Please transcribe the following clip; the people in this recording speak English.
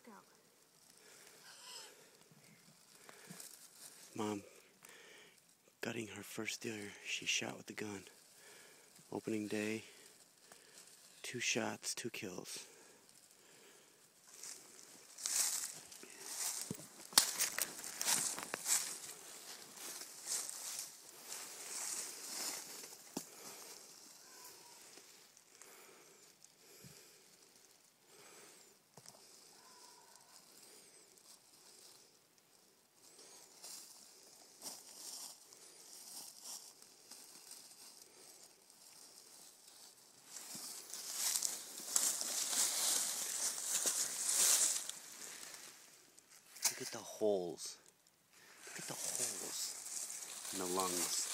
Go. Mom gutting her first deer she shot with the gun. Opening day, 2 shots, 2 kills. Look at the holes. Look at the holes in the lungs.